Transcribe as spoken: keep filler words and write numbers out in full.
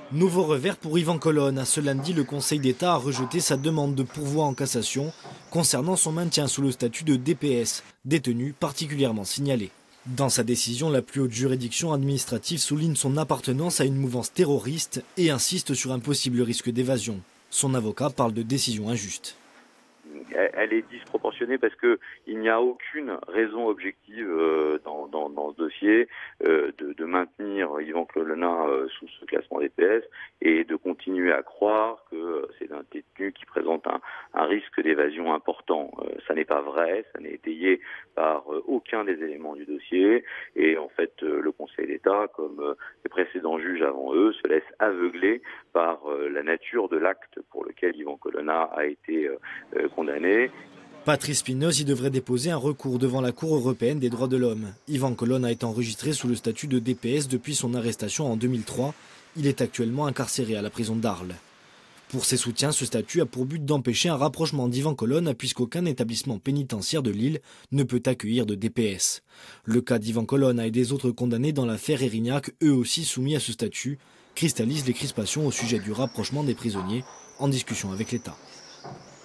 Nouveau revers pour Yvan Colonne. Ce lundi, le Conseil d'État a rejeté sa demande de pourvoi en cassation concernant son maintien sous le statut de D P S, détenu particulièrement signalé. Dans sa décision, la plus haute juridiction administrative souligne son appartenance à une mouvance terroriste et insiste sur un possible risque d'évasion. Son avocat parle de décision injuste. Elle est disproportionnée parce qu'il n'y a aucune raison objective dans, dans, dans ce dossier de, de maintenir Yvan Colonne sous ce classement D P S et de continuer à croire que c'est un détenu qui présente un, un risque d'évasion important. Ça n'est pas vrai, ça n'est étayé par aucun des éléments du dossier et en fait le Conseil d'État, comme les précédents juges avant eux, se laisse aveugler par la nature de l'acte pour lequel Yvan Colonne a été condamné. Patrice Spinoz y devrait déposer un recours devant la Cour européenne des droits de l'homme. Yvan Colonne a été enregistré sous le statut de D P S depuis son arrestation en deux mille trois. Il est actuellement incarcéré à la prison d'Arles. Pour ses soutiens, ce statut a pour but d'empêcher un rapprochement d'Yvan Colonne puisqu'aucun établissement pénitentiaire de Lille ne peut accueillir de D P S. Le cas d'Yvan Colonne et des autres condamnés dans l'affaire Erignac, eux aussi soumis à ce statut, cristallise les crispations au sujet du rapprochement des prisonniers en discussion avec l'État.